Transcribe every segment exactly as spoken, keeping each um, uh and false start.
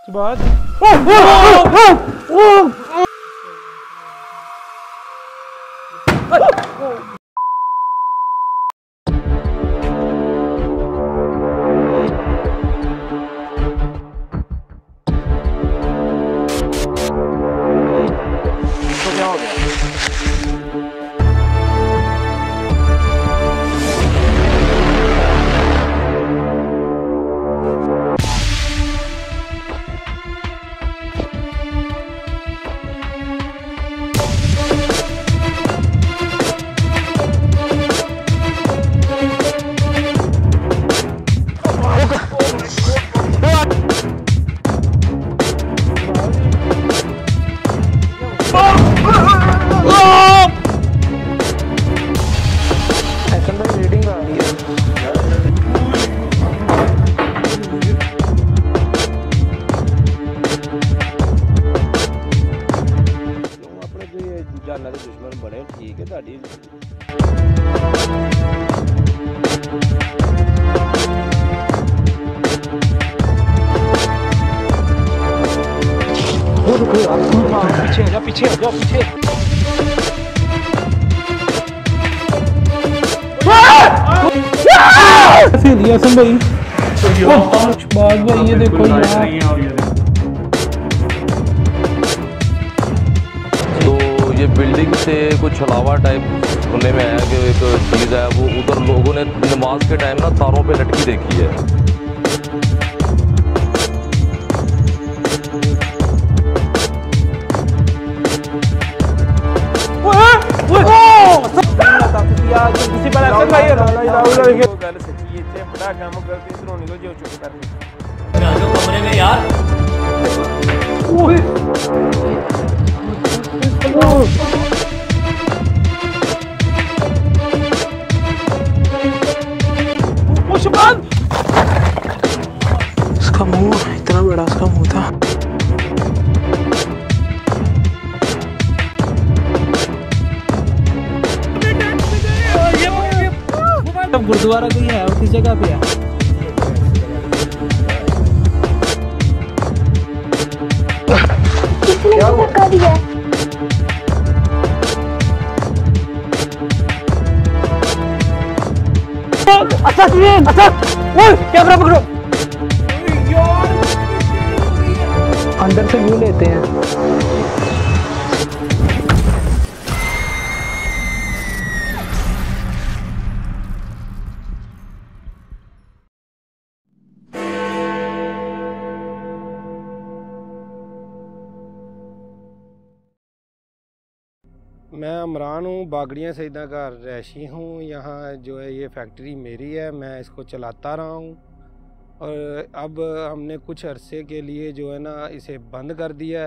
बात जाना तो दुश्मन बने ठीक है ताड़ी पीछे जा पीछे जा पीछे लिया सम भाई बात भाई ये देखो यार ये बिल्डिंग से कुछ छलावा टाइप सुनने में आया कि एक चीज़ है वो उधर लोगों ने नमाज के टाइम ना तारों पे लटकी देखी है। कमरे में यार इसका मुंह इतना बड़ा इसका मुंह था। तब गुरुद्वारा कोई है और किस जगह पे है? क्या धक्का दिया? अच्छा अच्छा कैमरा पकड़ो अंदर से व्यू लेते हैं। मैं इमरान हूँ, बागड़ियाँ सईदा का रहायशी हूँ। यहाँ जो है ये फैक्ट्री मेरी है, मैं इसको चलाता रहा हूँ और अब हमने कुछ अरसे के लिए जो है ना इसे बंद कर दिया है।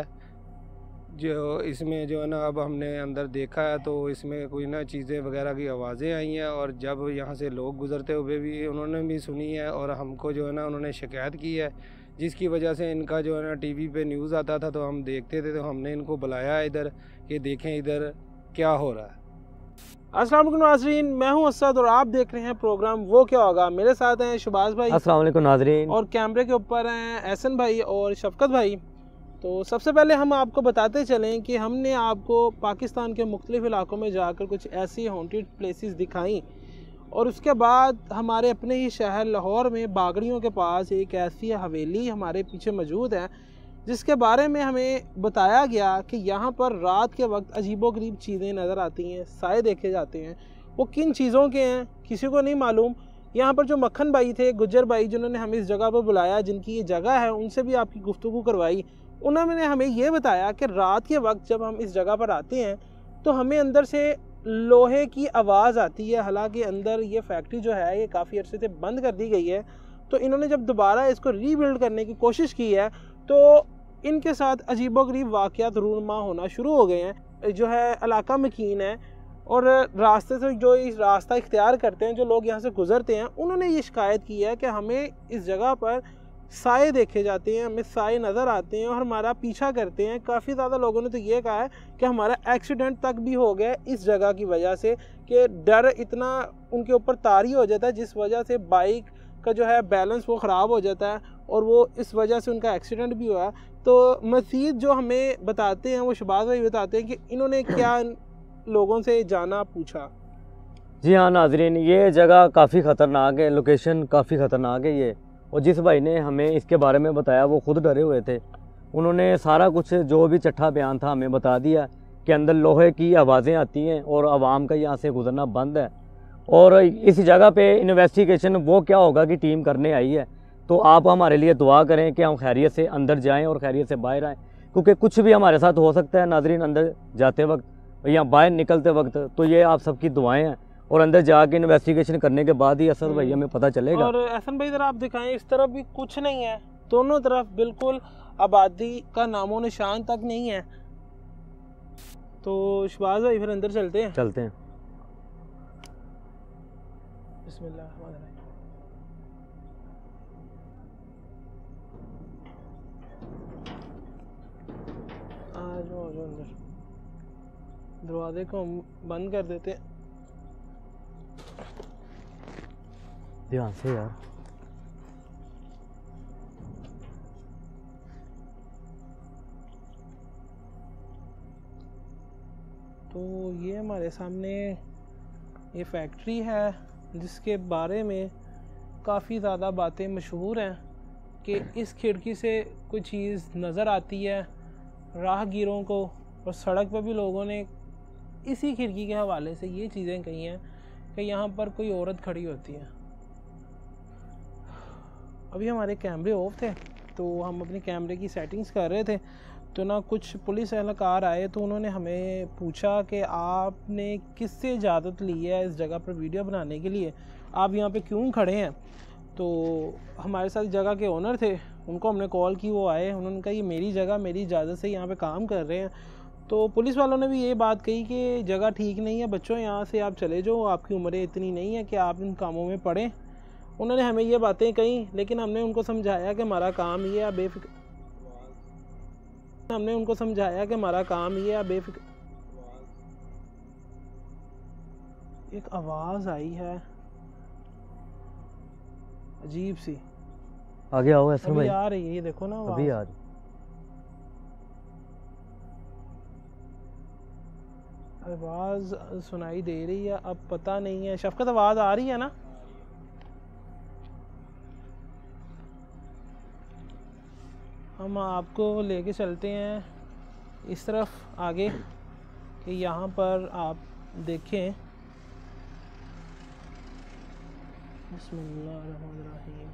जो इसमें जो है ना अब हमने अंदर देखा है तो इसमें कोई ना चीज़ें वगैरह की आवाज़ें आई हैं और जब यहाँ से लोग गुज़रते हुए भी उन्होंने भी सुनी है और हमको जो है ना उन्होंने शिकायत की है, जिसकी वजह से इनका जो है ना टीवी पे न्यूज़ आता था तो हम देखते थे, तो हमने इनको बुलाया इधर कि देखें इधर क्या हो रहा है। अस्सलाम वालेकुम नाज़रीन, मैं हूं असद और आप देख रहे हैं प्रोग्राम वो क्या होगा। मेरे साथ हैं शुबाज भाई। अस्सलाम वालेकुम नाज़रीन। और कैमरे के ऊपर हैं एहसन भाई और शफकत भाई। तो सबसे पहले हम आपको बताते चलें कि हमने आपको पाकिस्तान के मुख्तलिफ इलाकों में जाकर कुछ ऐसी हॉन्टेड प्लेसेस दिखाई और उसके बाद हमारे अपने ही शहर लाहौर में बागड़ियों के पास एक ऐसी हवेली हमारे पीछे मौजूद है जिसके बारे में हमें बताया गया कि यहाँ पर रात के वक्त अजीबोगरीब चीज़ें नज़र आती हैं, साए देखे जाते हैं। वो किन चीज़ों के हैं किसी को नहीं मालूम। यहाँ पर जो मक्खन भाई थे, गुज्जर भाई, जिन्होंने हमें इस जगह पर बुलाया, जिनकी ये जगह है, उनसे भी आपकी गुफ्तगू करवाई। उन्होंने हमें ये बताया कि रात के वक्त जब हम इस जगह पर आते हैं तो हमें अंदर से लोहे की आवाज़ आती है। हालांकि अंदर ये फैक्ट्री जो है ये काफ़ी अर्से से बंद कर दी गई है, तो इन्होंने जब दोबारा इसको रीबिल्ड करने की कोशिश की है तो इनके साथ अजीबोगरीब वाक़यात रूनुमा होना शुरू हो गए हैं। जो है इलाका मकीन है और रास्ते से जो इस रास्ता इख्तियार करते हैं, जो लोग यहाँ से गुज़रते हैं, उन्होंने ये शिकायत की है कि हमें इस जगह पर साए देखे जाते हैं, हमें साए नज़र आते हैं और हमारा पीछा करते हैं। काफ़ी ज़्यादा लोगों ने तो ये कहा है कि हमारा एक्सीडेंट तक भी हो गया इस जगह की वजह से कि डर इतना उनके ऊपर तारी हो जाता है जिस वजह से बाइक का जो है बैलेंस वो ख़राब हो जाता है और वो इस वजह से उनका एक्सीडेंट भी हुआ। तो मज़ीद जो हमें बताते हैं वो शहबाज भाई बताते हैं कि इन्होंने क्या लोगों से जाना पूछा। जी हाँ नाजरीन, ये जगह काफ़ी ख़तरनाक है, लोकेशन काफ़ी ख़तरनाक है ये। और जिस भाई ने हमें इसके बारे में बताया वो खुद डरे हुए थे। उन्होंने सारा कुछ जो भी चट्ठा बयान था हमें बता दिया कि अंदर लोहे की आवाज़ें आती हैं और आवाम का यहाँ से गुजरना बंद है। और इस जगह पे इन्वेस्टिगेशन वो क्या होगा कि टीम करने आई है। तो आप हमारे लिए दुआ करें कि हम खैरियत से अंदर जाएं और खैरियत से बाहर आएँ, क्योंकि कुछ भी हमारे साथ हो सकता है नाजरीन अंदर जाते वक्त या बाहर निकलते वक्त। तो ये आप सबकी दुआएँ हैं और अंदर जाके इन्वेस्टिगेशन करने के बाद ही असद भाई हमें पता चलेगा। और एहसन भाई ज़रा आप दिखाएं, इस तरफ भी कुछ नहीं है, दोनों तरफ बिल्कुल आबादी का नामो निशान तक नहीं है। तो शहबाज भाई फिर अंदर चलते हैं चलते हैं। बिस्मिल्लाह। आ जाओ आ जाओ अंदर, दरवाजे को हम बंद कर देते हैं। ध्यान से यार। तो ये हमारे सामने ये फैक्ट्री है जिसके बारे में काफ़ी ज़्यादा बातें मशहूर हैं कि इस खिड़की से कोई चीज़ नज़र आती है राहगीरों को, और सड़क पर भी लोगों ने इसी खिड़की के हवाले से ये चीज़ें कही हैं कि यहाँ पर कोई औरत खड़ी होती है। अभी हमारे कैमरे ऑफ थे तो हम अपने कैमरे की सेटिंग्स कर रहे थे, तो ना कुछ पुलिस एहलकार आए तो उन्होंने हमें पूछा कि आपने किससे इजाज़त ली है इस जगह पर वीडियो बनाने के लिए, आप यहाँ पे क्यों खड़े हैं। तो हमारे साथ जगह के ओनर थे, उनको हमने कॉल की, वो आए, उन्होंने कहा ये मेरी जगह, मेरी इजाज़त से यहाँ पे काम कर रहे हैं। तो पुलिस वालों ने भी ये बात कही कि जगह ठीक नहीं है, बच्चों यहाँ से आप चले जाओ, आपकी उम्रें इतनी नहीं है कि आप इन कामों में पड़ें। उन्होंने हमें ये बातें कही, लेकिन हमने उनको समझाया कि हमारा काम ये है, बेफिक्र हमने उनको समझाया कि हमारा काम ये है, बेफिक्र एक आवाज़ आई है अजीब सी, आगे आओ ऐसा अभी भाई। आ रही है, ये देखो ना अभी आ आवाज़ सुनाई दे रही है, अब पता नहीं है। शफकत आवाज़ आ रही है ना? हम आपको लेके चलते हैं इस तरफ आगे कि यहाँ पर आप देखें। बिस्मिल्लाहिर्रहमानिर्रहीम।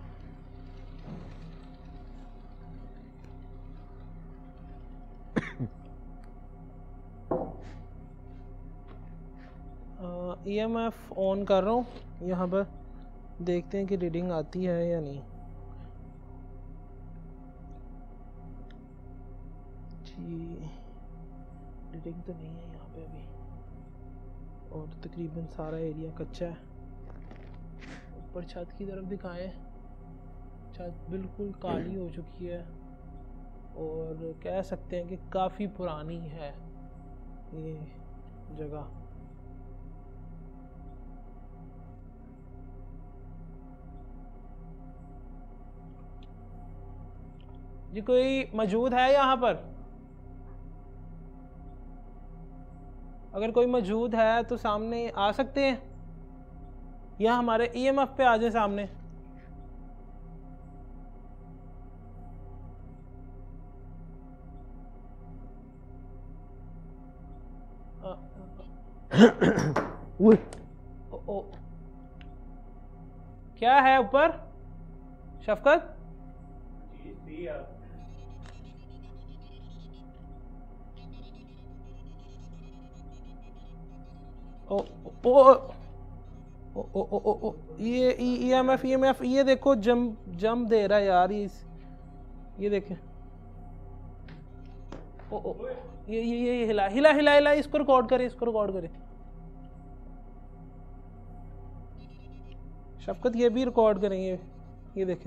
ई एम एफ ऑन कर रहा हूँ, यहाँ पर देखते हैं कि रीडिंग आती है या नहीं। जी रीडिंग तो नहीं है यहाँ पे अभी, और तकरीबन सारा एरिया कच्चा है। ऊपर छत की तरफ दिखाएं, छत बिल्कुल काली हो चुकी है और कह सकते हैं कि काफ़ी पुरानी है ये जगह। जी कोई मौजूद है यहाँ पर? अगर कोई मौजूद है तो सामने आ सकते हैं या हमारे ई एम एफ पे आ जाए सामने। ओ, ओ, क्या है ऊपर शफकत? ओ ओ ओ ओ ओ ओ ओ ये E M F E M F ये देखो जम जम दे रहा है यार, ये ये देखें। ओ ओ ये ये ये हिला हिला हिला हिला इसको रिकॉर्ड करे, इसको रिकॉर्ड करे शफकत, ये भी रिकॉर्ड करेंगे। ये देखें।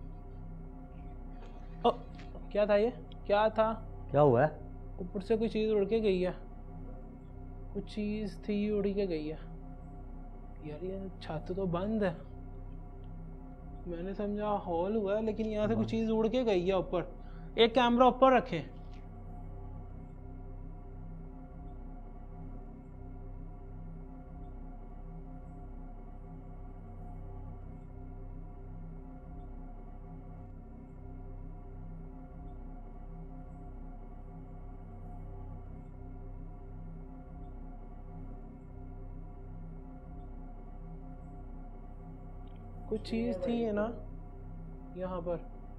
ओ क्या था ये? क्या था? क्या हुआ है? ऊपर से कोई चीज़ उड़ के गई है, कुछ चीज़ थी उड़ के गई है यार। ये छत तो बंद है, मैंने समझा हॉल हुआ है, लेकिन यहाँ से कुछ चीज उड़ के गई है ऊपर। एक कैमरा ऊपर रखें। कुछ चीज थी है ना यहाँ पर।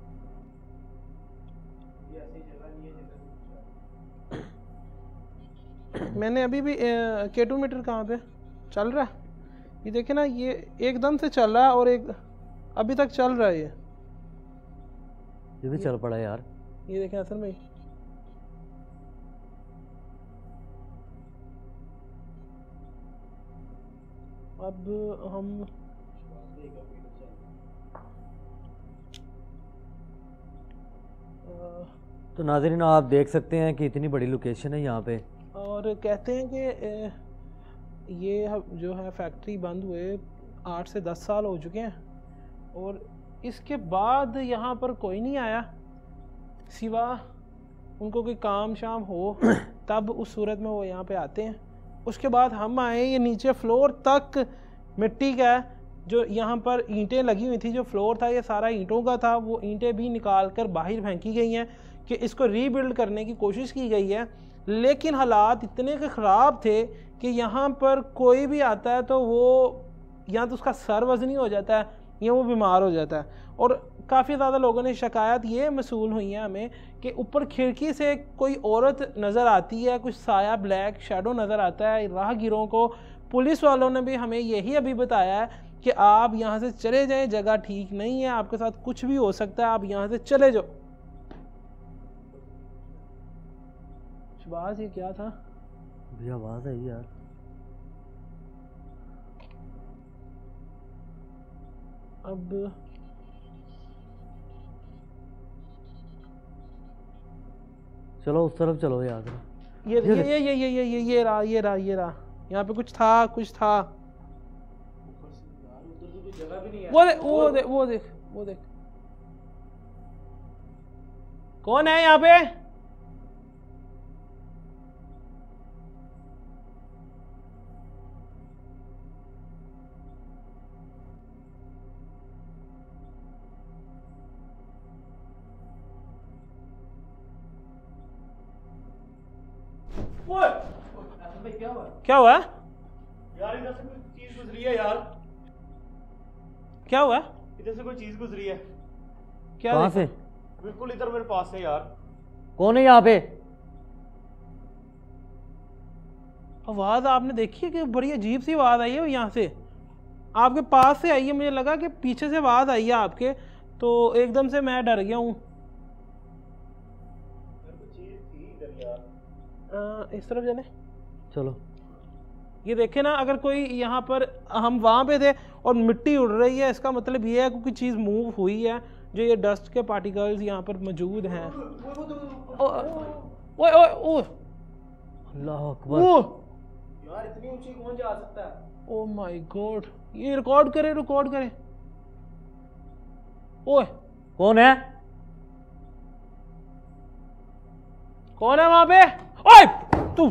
मैंने अभी भी केटू मीटर कहाँ पे चल रहा है, ये देखे ना, ये एकदम से चल रहा है और एक अभी तक चल रहा है। ये ये भी चल पड़ा यार। ये देखें असल में अब हम तो नाज़रीन आप देख सकते हैं कि इतनी बड़ी लोकेशन है यहाँ पे, और कहते हैं कि ये जो है फैक्ट्री बंद हुए आठ से दस साल हो चुके हैं, और इसके बाद यहाँ पर कोई नहीं आया, सिवा उनको कोई काम शाम हो तब उस सूरत में वो यहाँ पे आते हैं। उसके बाद हम आए, ये नीचे फ्लोर तक मिट्टी का है, जो यहाँ पर ईंटें लगी हुई थी, जो फ्लोर था ये सारा ईंटों का था, वो ईंटें भी निकाल कर बाहर फेंकी गई हैं कि इसको रीबिल्ड करने की कोशिश की गई है। लेकिन हालात इतने के ख़राब थे कि यहाँ पर कोई भी आता है तो वो या तो उसका सर वजनी हो जाता है या वो बीमार हो जाता है। और काफ़ी ज़्यादा लोगों ने शिकायत ये मसूल हुई है हमें कि ऊपर खिड़की से कोई औरत नज़र आती है, कुछ साया ब्लैक शेडो नज़र आता है राहगीरों को। पुलिस वालों ने भी हमें यही अभी बताया है कि आप यहाँ से चले जाएं, जगह ठीक नहीं है, आपके साथ कुछ भी हो सकता है, आप यहाँ से चले जाओ। शबाज ये क्या था? भी आवाज़ आई यार। अब चलो उस तरफ चलो यार। ये ये ये ये ये ये ये ये रहा ये रहा ये रहा यहाँ पे कुछ था कुछ था। वो देख वो देख वो देख वो देख कौन है यहाँ पे? क्या हुआ क्या हुआ यार? इधर से कोई चीज गुजरी है यार। क्या हुआ? इधर से कोई चीज गुजरी है। क्या कहाँ देखा? से? बिल्कुल इधर मेरे पास है यार। कौन है यहाँ पे? आवाज आपने देखी है कि बड़ी अजीब सी आवाज आई है यहाँ से, आपके पास से आई है। मुझे लगा कि पीछे से आवाज आई है आपके, तो एकदम से मैं डर गया हूँ। इस तरफ चले चलो। ये देखे ना, अगर कोई यहाँ पर, हम वहाँ पे थे और मिट्टी उड़ रही है, इसका मतलब ये है कि कोई चीज़ मूव हुई है, जो ये डस्ट के पार्टिकल्स यहाँ पर मौजूद हैं। ओए ओए ओए अल्लाह अकबर। ओ यार इतनी ऊंची कौन जा सकता है? ओ माय गॉड, ये रिकॉर्ड करे रिकॉर्ड करे। ओए कौन है? कौन है वहां पे? ओए तू,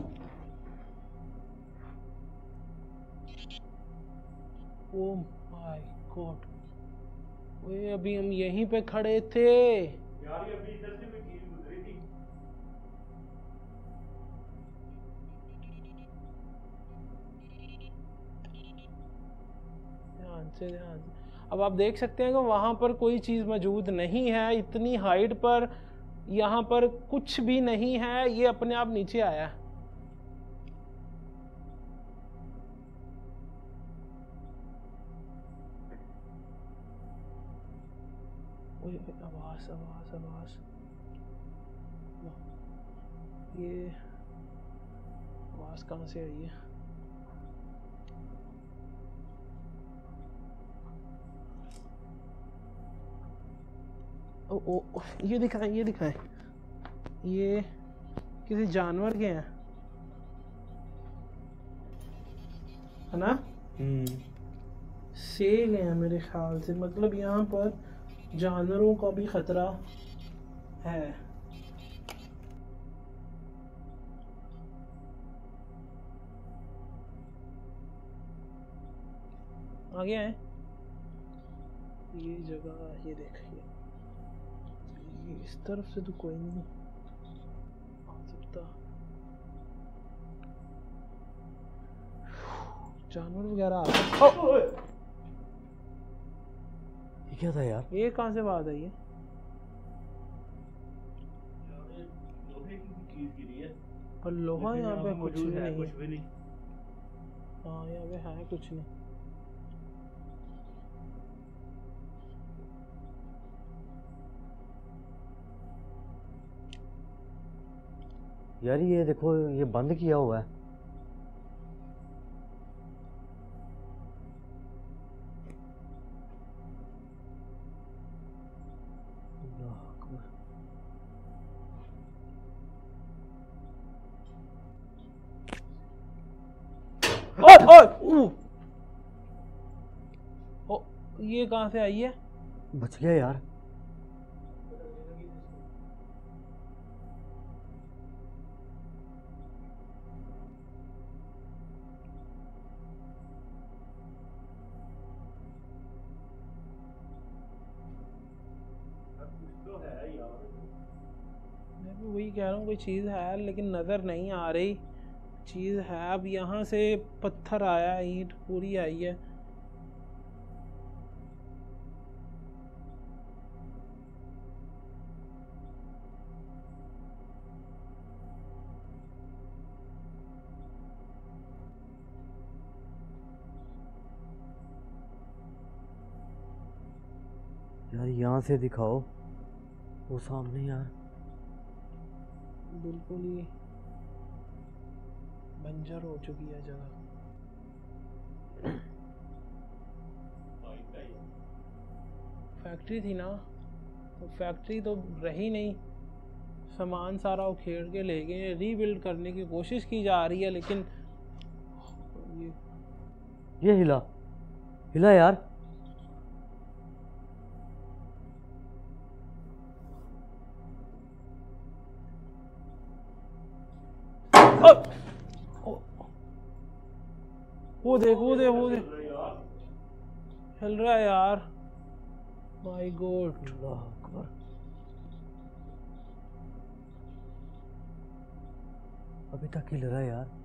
ओ माय गॉड, ओए अभी हम यहीं पे खड़े थे यार ये अभी इधर से कोई चीज गुजरी थी। ध्यान से ध्यान से। अब आप देख सकते हैं कि वहां पर कोई चीज मौजूद नहीं है, इतनी हाइट पर यहाँ पर कुछ भी नहीं है, ये अपने आप नीचे आया। आवाज आवाज आवाज, ये आवाज कहाँ से आई है? ओ, ओ, ओ, ये दिखाएं ये दिखाएं, ये किसी जानवर के हैं, है ना? सेल है मेरे ख्याल से, मतलब यहाँ पर जानवरों का भी खतरा है। आगे आए, ये जगह ये देखिए, ये इस तरफ से तो कोई नहीं आ सकता। जानवर वगैरह आ रहे। ये क्या था यार? ये कहाँ से बात आई है? लोहे की चीज गिरी है, पर लोहा यहाँ पे कुछ भी नहीं कुछ भी नहीं। हाँ यहाँ पे है कुछ नहीं। यार ये देखो, ये बंद किया हुआ है। अल्लाह अकबर। ओए ओए ऊ! ओ, ये कहाँ से आई है? बच गया यार। कुछ तो है यार। मैं भी वही कह रहा हूँ, कोई चीज़ है लेकिन नज़र नहीं आ रही। चीज़ है, अब यहाँ से पत्थर आया, ईंट पूरी आई है। यार यहाँ से दिखाओ, वो सामने यार। बिल्कुल ही बंजर हो चुकी है जगह। फैक्ट्री थी ना, तो फैक्ट्री तो रही नहीं, सामान सारा उखेड़ के ले गए। रीबिल्ड करने की कोशिश की जा रही है लेकिन ये ये हिला हिला यार। वो देख वो देख वो देख हिल रहा है यार। माय गॉड, अल्लाह अकबर। अभी तक हिल रहा है यार।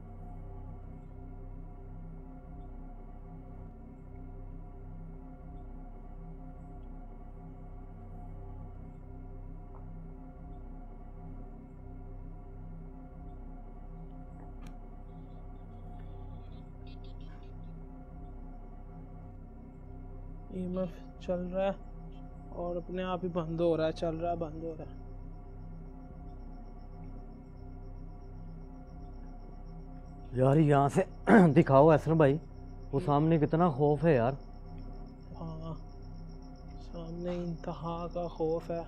ईएमएफ चल रहा है और अपने आप ही बंद हो रहा है, चल रहा है बंद हो रहा है। यार यहाँ से दिखाओ हसन भाई, वो सामने कितना खौफ है यार। हाँ, सामने इंतहा का खौफ है।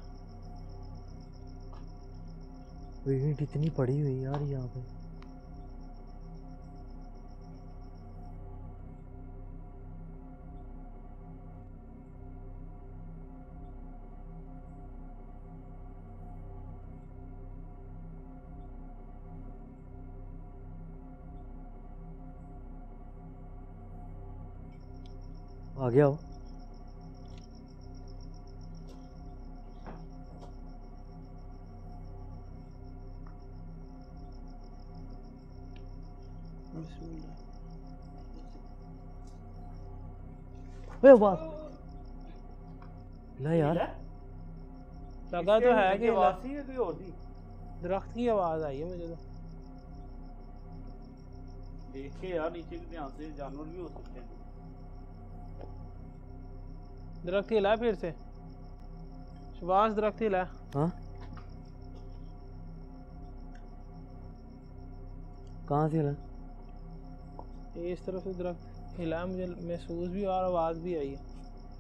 ईंट इतनी पड़ी हुई यार यहाँ पे। आ गया हो। ओए बात ला यार। लगा तो है कि आवाज थी या कोई और थी? दरख्त की आवाज आई है मुझे तो। देख के यार नीचे के ध्यान से, जानवर भी हो सकते हैं। दरख्त हिला फिर से, शबाश दरख्त हिला। हाँ कहाँ से हिला? ये इस तरफ से दरख्त हिला, मुझे महसूस भी और आवाज भी आई है।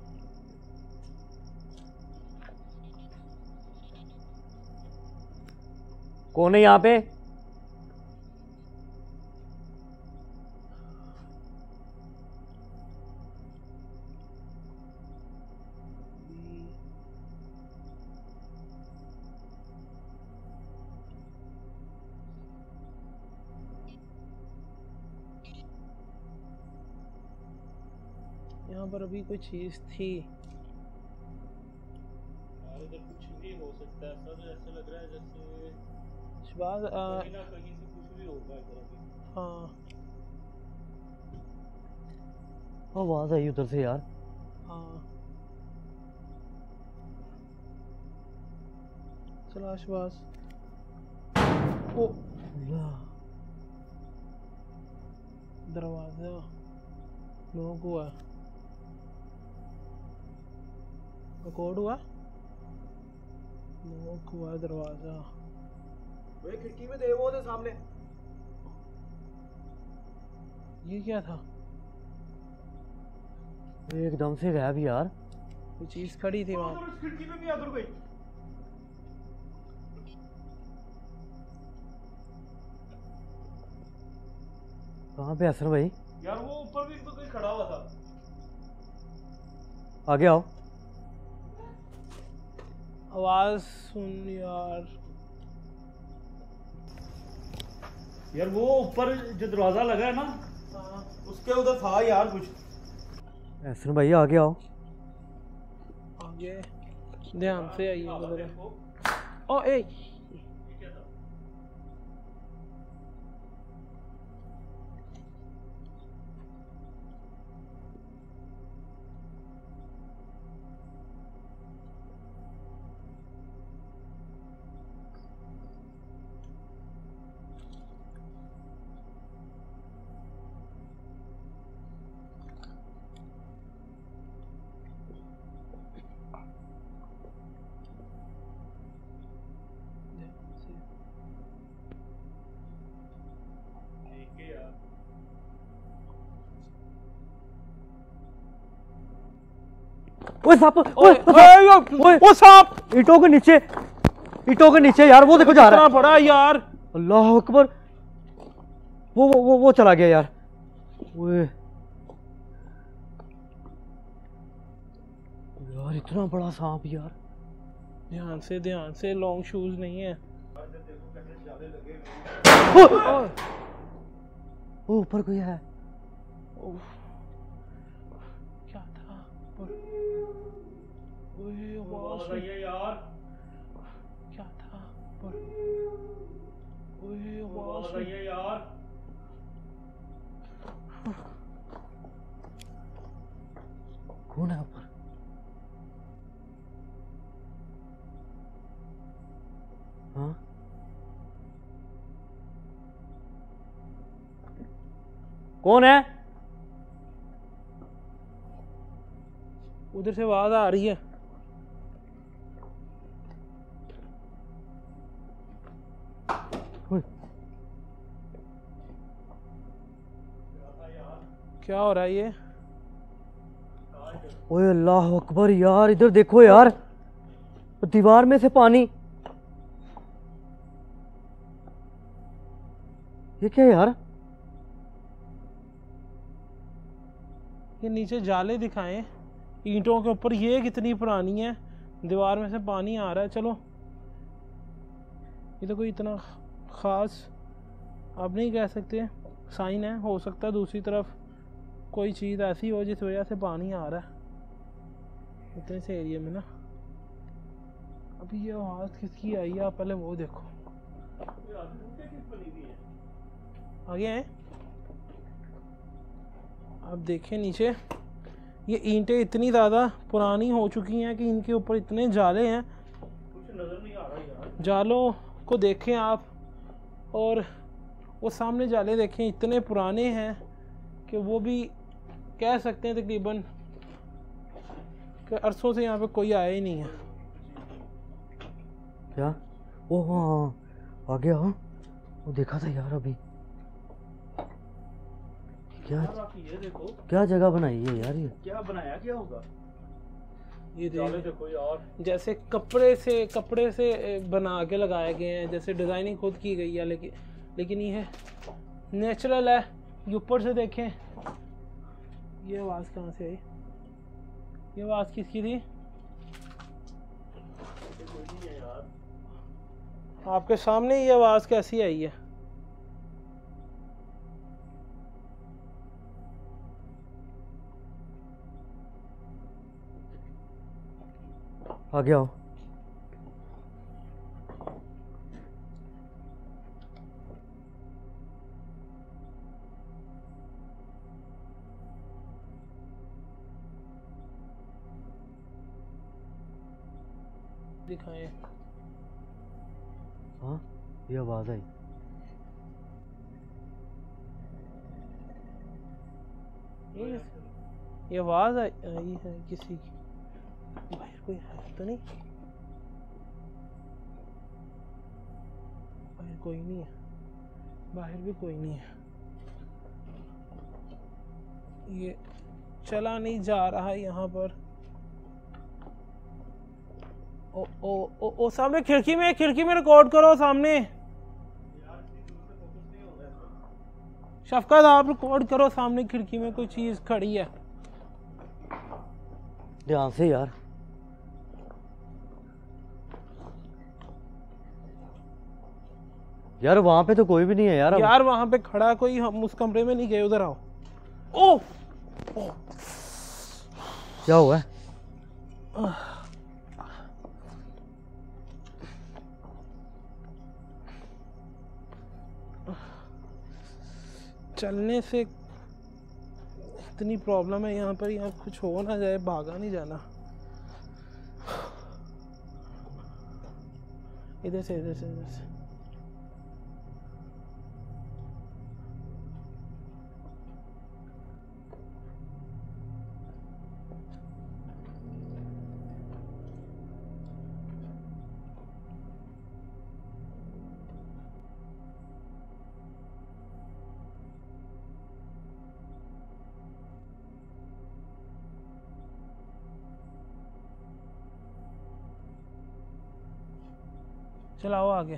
कौन है यहाँ पे? यहाँ पर अभी कोई चीज थी। यार इधर कुछ भी हो सकता है, ऐसा तो ऐसा लग रहा है जैसे शहबाज आ, कहीं ना कहीं से कुछ भी होगा इधर अभी। हाँ आवाज आई उधर से यार। हाँ चला शहबाज। ओ अल्लाह, दरवाजा लॉक हुआ, रिकॉर्ड हुआ, लॉक हुआ दरवाजा। वे खिड़की में दे वो थे सामने। ये क्या था? ये एकदम से गायब यार। कोई चीज खड़ी थी वहां। उस खिड़की में भी उधर गई। कहाँ पे असर भाई? यार वो ऊपर भी तो कोई खड़ा हुआ था। आगे आओ। आवाज सुन यार। यार वो ऊपर जो दरवाजा लगा है ना, उसके उधर था यार कुछ। असर भाई आगे आओ। आगे ध्यान से आइए उधर। ओ ए ठीक है यार। ओए सांप, ओए ओए ओए ओ सांप ईंटों के नीचे, ईंटों के नीचे यार, वो देखो जा रहा कितना है। बड़ा यार। अल्लाह अकबर। वो वो वो वो चला गया यार। ओए यार इतना बड़ा सांप यार। ध्यान से ध्यान से, लॉन्ग शूज नहीं है। ओ, ओ ऊपर कोई है। उफ, क्या था ऊपर? ओए आवाज आवाज सुन। आई है यार। क्या था ऊपर? ओए आवाज आवाज आई सुन। है यार। कौन है ऊपर? हाँ कौन है? उधर से आवाज आ रही है। ओए, क्या हो रहा है ये? ओए अल्लाह अकबर यार, इधर देखो यार, दीवार में से पानी। ये क्या यार? ये नीचे जाले दिखाएं ईंटों के ऊपर। ये कितनी पुरानी है, दीवार में से पानी आ रहा है। चलो ये तो कोई इतना ख़ास आप नहीं कह सकते साइन है। हो सकता है दूसरी तरफ कोई चीज़ ऐसी हो जिस वजह से पानी आ रहा है इतने से एरिया में ना। अभी ये आवाज़ किसकी आई है, आप पहले वो देखो। आगे आए, आप देखें नीचे ये ईंटें इतनी ज़्यादा पुरानी हो चुकी हैं कि इनके ऊपर इतने जाले हैं। कुछ नजर नहीं आ रहा यार। जालों को देखें आप, और वो सामने जाले देखें, इतने पुराने हैं कि वो भी कह सकते हैं तकरीबन कि अरसों से यहाँ पे कोई आया ही नहीं है। क्या? ओ हाँ आगे आओ। वो देखा था यार अभी। क्या यार आप ये देखो, क्या जगह बनाई है यार ये? क्या बनाया क्या होगा? ये जाले देख, देखो यार। जैसे कपड़े से कपड़े से बना के लगाए गए हैं, जैसे डिज़ाइनिंग खुद की गई है, लेकिन लेकिन ये नेचुरल है। ये ऊपर से देखें। ये आवाज़ कहाँ से आई? ये आवाज़ किसकी थी? कोई नहीं है यार। आपके सामने ये आवाज़ कैसी आई है? आगे आओ। दिखाएं। हाँ ये आवाज आई। ये ये आवाज आई आई है किसी की। बाहर कोई है तो नहीं? बाहर कोई नहीं है। बाहर भी कोई नहीं है। ये चला नहीं जा रहा है यहाँ पर। ओ ओ ओ ओ सामने खिड़की में खिड़की में रिकॉर्ड करो सामने। शफकत आप रिकॉर्ड करो सामने खिड़की में कोई चीज खड़ी है। ध्यान से यार। यार वहां पे तो कोई भी नहीं है यार। यार वहां पे खड़ा कोई, हम उस कमरे में नहीं गए, उधर आओ। ओ, ओ। क्या हुआ है? चलने से इतनी प्रॉब्लम है यहाँ पर, यहाँ कुछ हो ना जाए, भागा नहीं जाना। इधर से इधर से इधर से। चलाओ आगे।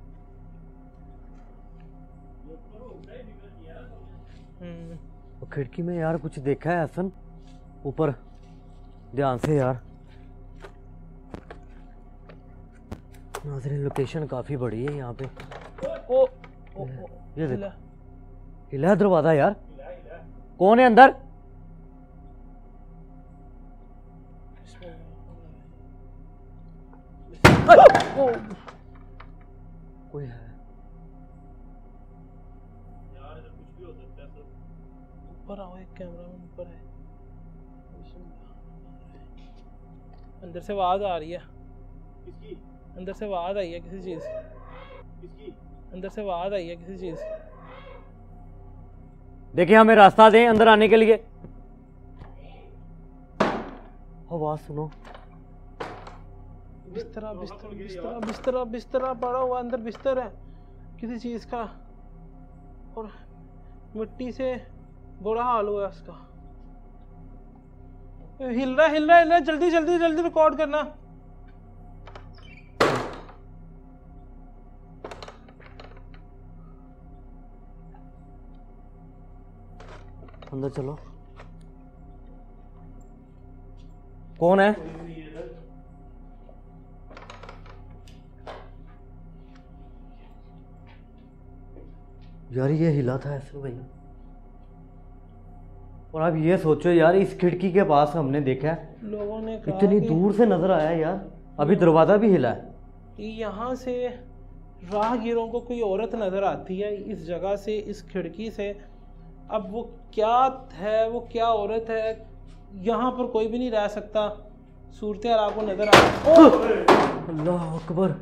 हम्म वो खिड़की में यार कुछ देखा है हसन ऊपर? ध्यान से यार। नाज़रीन लोकेशन काफी बड़ी है यहाँ पे। ओ, ओ, ओ ये देखो हिला है दरवाजा यार। कौन है अंदर? ओ, कोई है यार इधर कुछ भी हो सकता है सर। ऊपर आओ, एक कैमरा में ऊपर है। अंदर से आवाज आ रही है। किसकी? अंदर से आवाज आई है किसी चीज। किसकी? अंदर से आवाज आई है किसी चीज। देखिए हमें रास्ता दें अंदर आने के लिए। आवाज सुनो। बिस्तरा बिस्तरा बिस्तरा बिस्तरा बिस्तरा पड़ा हुआ, अंदर बिस्तर है किसी चीज का, और मिट्टी से बुरा हाल हुआ है उसका। हिल रहा हिल रहा हिल रहा, जल्दी जल्दी जल्दी रिकॉर्ड करना। अंदर चलो। कौन है? यार ये हिला था ऐसे भाई। और आप ये सोचो यार, इस खिड़की के पास हमने देखा है, लोगों ने कहा इतनी कि दूर से नजर आया यार। अभी दरवाजा भी हिला है। कि यहाँ से राहगीरों को कोई औरत नजर आती है, इस जगह से, इस खिड़की से। अब वो क्या है, वो क्या औरत है, यहाँ पर कोई भी नहीं रह सकता। सूरत हाल आपको नजर आ अल्लाह अकबर।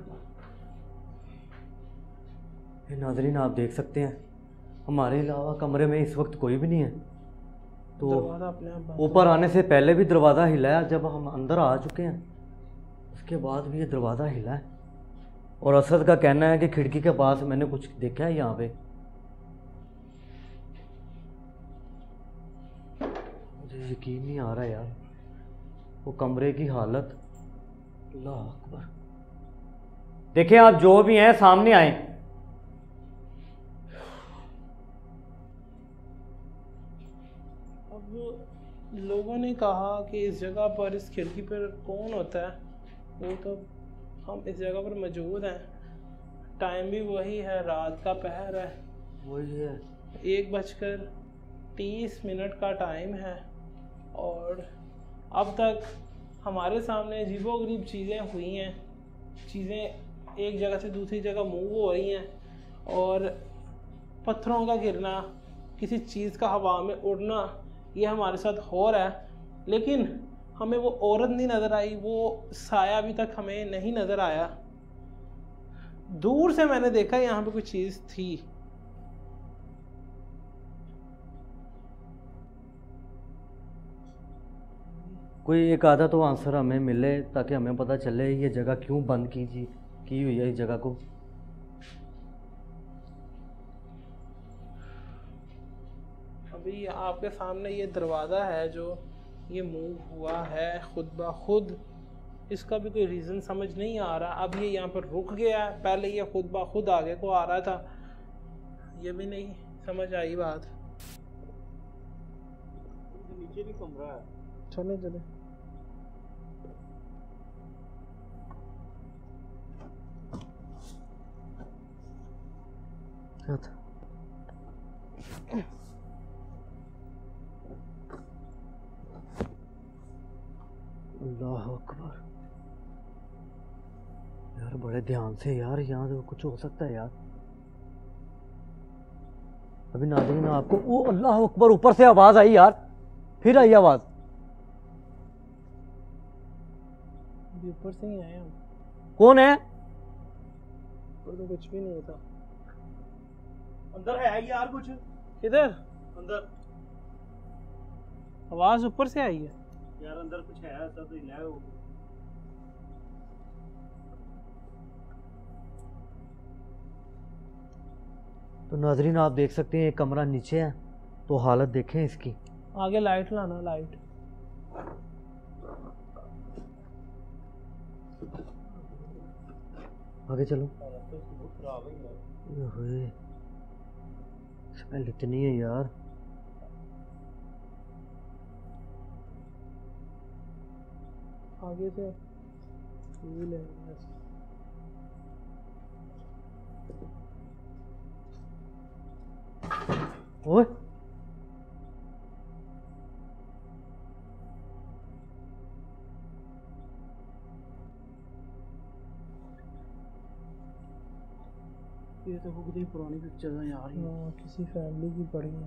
ये नाजरीन आप देख सकते हैं, हमारे अलावा कमरे में इस वक्त कोई भी नहीं है। तो दरवाजा अपने आप बंद। ऊपर आने से पहले भी दरवाज़ा हिला है, जब हम अंदर आ चुके हैं उसके बाद भी ये दरवाज़ा हिला है। और असद का कहना है कि खिड़की के पास मैंने कुछ देखा है यहाँ पे। मुझे यकीन नहीं आ रहा यार, वो कमरे की हालत। अल्लाह अकबर। देखिए आप जो भी हैं सामने आए। अब लोगों ने कहा कि इस जगह पर, इस खिड़की पर कौन होता है, वो तो हम इस जगह पर मौजूद हैं। टाइम भी वही है, रात का पहर है, वही है। एक बजकर तीस मिनट का टाइम है। और अब तक हमारे सामने अजीबोगरीब चीज़ें हुई हैं, चीज़ें एक जगह से दूसरी जगह मूव हो रही हैं, और पत्थरों का गिरना, किसी चीज़ का हवा में उड़ना, ये हमारे साथ हो रहा है। लेकिन हमें वो औरत नहीं नज़र आई, वो साया अभी तक हमें नहीं नज़र आया। दूर से मैंने देखा यहाँ पे कोई चीज़ थी। कोई एक आधा तो आंसर हमें मिले ताकि हमें पता चले ये जगह क्यों बंद की जी की हुई है इस जगह को। अभी आपके सामने ये दरवाज़ा है जो ये मूव हुआ है खुद ब खुद, इसका भी कोई रीज़न समझ नहीं आ रहा। अब ये यहाँ पर रुक गया है, पहले ये खुद ब खुद आगे को आ रहा था, ये भी नहीं समझ आई बात। नीचे भी कमरा है। चले चले क्या था? अल्लाह अकबर यार, बड़े ध्यान से यार, यहाँ तो कुछ हो सकता है यार। अभी नाज़रीन आपको, ओ अल्लाह अकबर, ऊपर से आवाज आई यार, फिर आई आवाज। ऊपर से ही आए हम। कौन है? ऊपर तो कुछ भी नहीं था। अंदर है यार कुछ। किधर? अंदर आवाज ऊपर से आई है यार, अंदर कुछ है ऐसा तो हिला है वो। तो नाज़रीन आप देख सकते हैं, एक कमरा नीचे है, तो हालत देखें इसकी। आगे लाइट लाना, लाइट। आगे चलो। ओए स्मेल इतनी है यार। आगे से व्हील है बस। ओए ये तो वो कितनी पुरानी पिक्चर है यार, ये हाँ, किसी फैमिली की पड़ी है,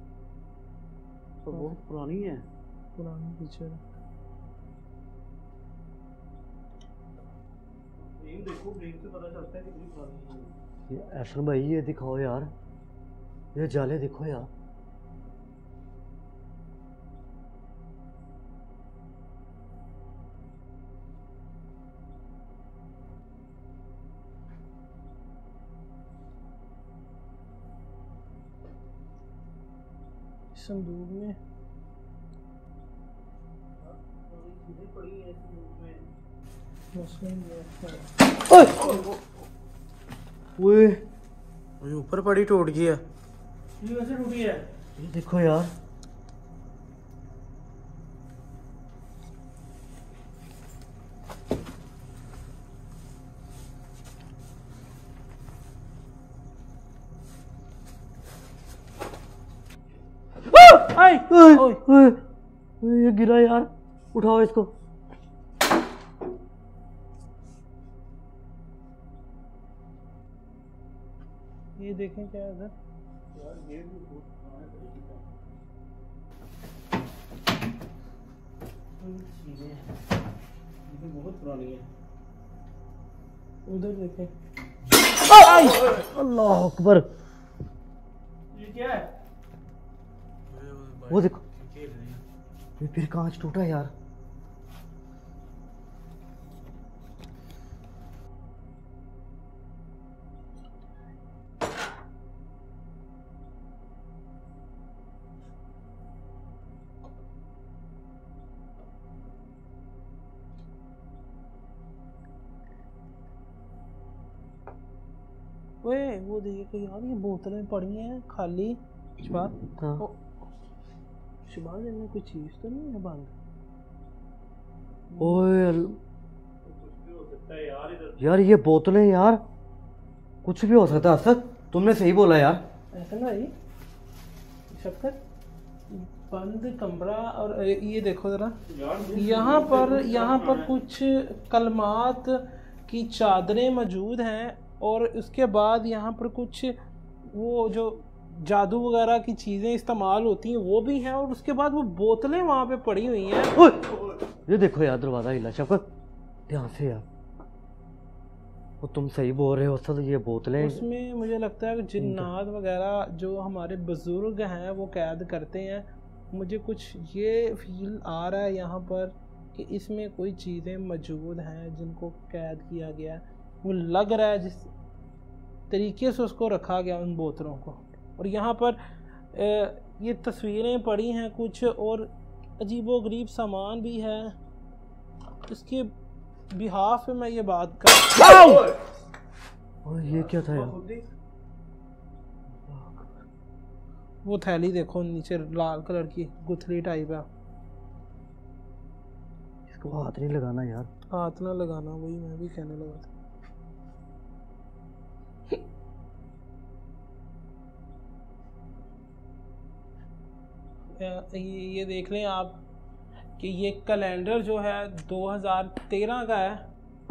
तो बहुत पुरानी है। पुरानी पिक्चर। फ्रेम देखो, फ्रेम से पता चलता है कितनी पुरानी है। ये ऐसा भाई, ये दिखाओ यार, ये जाले देखो यार। संदूक में चीजें पड़ी है संदूक में। मुस्लिम है। ओए ओए ऊपर पड़ी, टूट गई है। ये वैसे टूटी है। ये देखो यार, आई ओए ओए ओए, ये गिरा यार, उठाओ इसको। ये देखें क्या है इधर। यार ये भी बहुत पुराना तरीका है। चीजें ये तो बहुत पुरानी है। उधर देखें। अल्लाह अकबर, ये क्या है? वो देखो, ये फिर कांच टूटा यार। ओए वो देखो यार, ये बोतलें पड़ी हैं खाली। शबाब, हाँ। ओ, शबाब इनमें कोई चीज तो नहीं है बंद? ओए अल- कुछ भी हो सकता है यार इधर। यार ये बोतलें यार, कुछ भी हो सकता है। असद तुमने सही बोला यार। ऐसा ना ही शक्कर, बंद कमरा। और ये देखो ज़रा, यहाँ पर यहाँ पर कुछ कलमात की चादरें मौजूद हैं, और उसके बाद यहाँ पर कुछ वो जो जादू वगैरह की चीज़ें इस्तेमाल होती हैं वो भी हैं, और उसके बाद वो बोतलें वहाँ पे पड़ी हुई हैं। ये देखो यार, दरवाज़ा हिला। शफकत ध्यान से यार, वो तुम सही बोल रहे हो सर, ये बोतलें उसमें मुझे लगता है कि जिन्नात वगैरह जो हमारे बुजुर्ग हैं वो कैद करते हैं। मुझे कुछ ये फील आ रहा है यहाँ पर कि इसमें कोई चीज़ें मौजूद हैं जिनको कैद किया गया है। वो लग रहा है जिस तरीके से उसको रखा गया उन बोतलों को। और यहाँ पर ये तस्वीरें पड़ी हैं कुछ, और अजीबोगरीब सामान भी है। इसके बिहाफ पे मैं ये बात कर और ये क्या था यार? वो थैली देखो नीचे लाल कलर की गुथली टाइप है। इसको हाथ नहीं लगाना यार। हाथ ना लगाना, वही मैं भी कहने लगा था। ये देख लें आप कि ये कैलेंडर जो है दो हज़ार तेरह का है,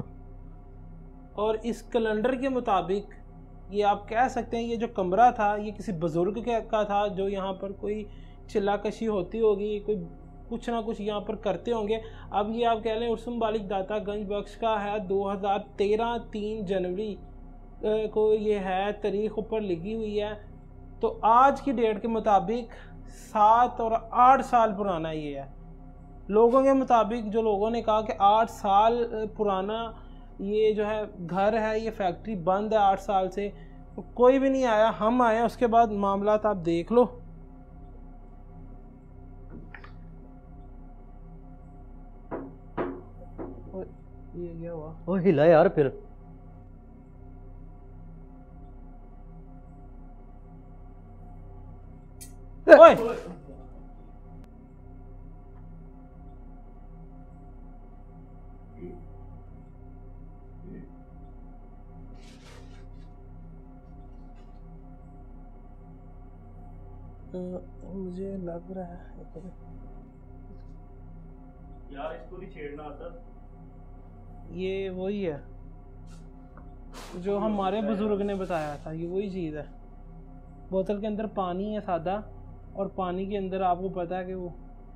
और इस कैलेंडर के मुताबिक ये आप कह सकते हैं ये जो कमरा था ये किसी बुज़ुर्ग के का था, जो यहाँ पर कोई चिल्लाकशी होती होगी, कोई कुछ ना कुछ यहाँ पर करते होंगे। अब ये आप कह लें उर्सुम बालिक दाता गंज बख्श का है, दो हज़ार तेरह तीन जनवरी को ये है, तारीख ऊपर लिखी हुई है। तो आज की डेट के मुताबिक सात और आठ साल पुराना ये है। लोगों के मुताबिक जो लोगों ने कहा कि आठ साल पुराना ये जो है घर है, ये फैक्ट्री बंद है आठ साल से, तो कोई भी नहीं आया। हम आए, उसके बाद मामला आप देख लो। ये क्या हुआ? ओ हिला यार फिर। ओए मुझे लग रहा है यार इसको नहीं छेड़ना आता। ये वही है जो हमारे बुजुर्ग ने बताया था, ये वही चीज़ है। बोतल के अंदर पानी है सादा, और पानी के अंदर आपको पता है कि वो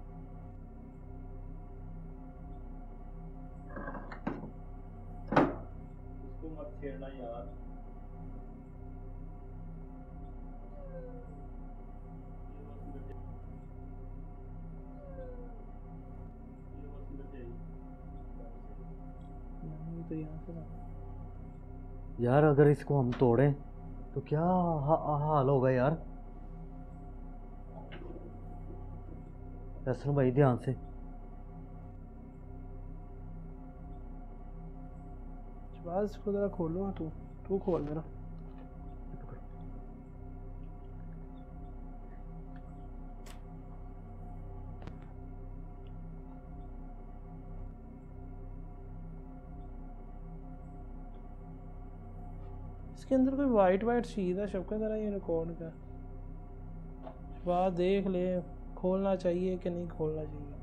इसको मत छेड़ना यार। तो यहाँ से ना यार अगर इसको हम तोड़ें तो क्या हा, हाल होगा यार? हसन भाई ध्यान से। बस खुद जरा खोलो, तू तू खोल मेरा। इसके अंदर कोई वाइट वाइट चीज़ है शौकत, जरा ये रिकॉर्ड का बात देख ले, खोलना चाहिए कि नहीं खोलना चाहिए।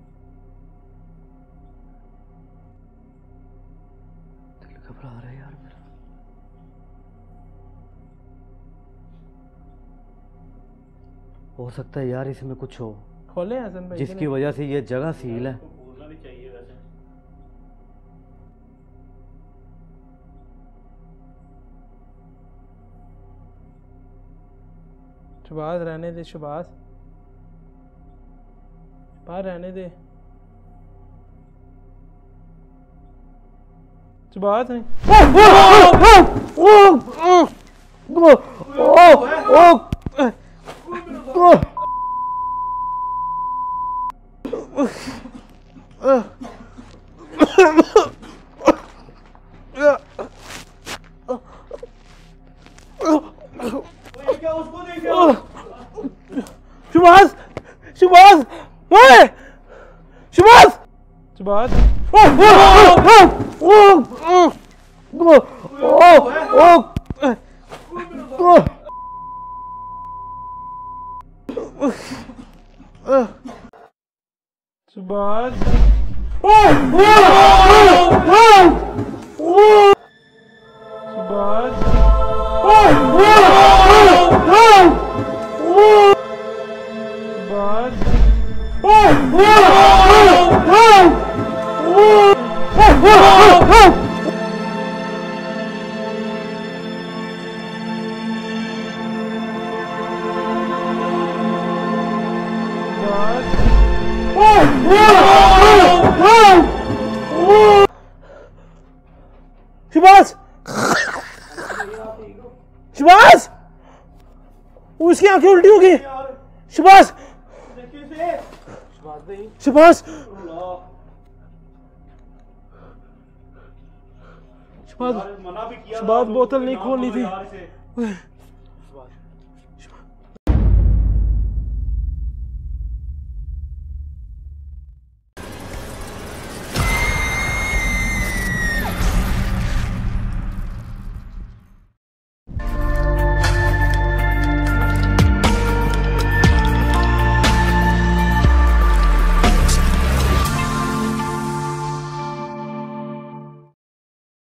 दिल घबरा रहा है यार मेरा। हो सकता है यार इसमें कुछ हो, खोले हसन भाई, जिसकी वजह से ये जगह सील है। बोलना भी चाहिए वैसे। शबाज रहने दे, शबाज बाहर रहने दे, शबाज नहीं। क्या उसको देखो? शुभाष, शुभाष, ओए, शुभाष, शुभाष, ओ शहबाज शहबाज शहबाज उसकी आंखें उल्टी हो गई। शहबाज शहबाज शहबाज मना भी किया शहबाज बोतल नहीं ना खोलनी खोलो थी। यार इसे।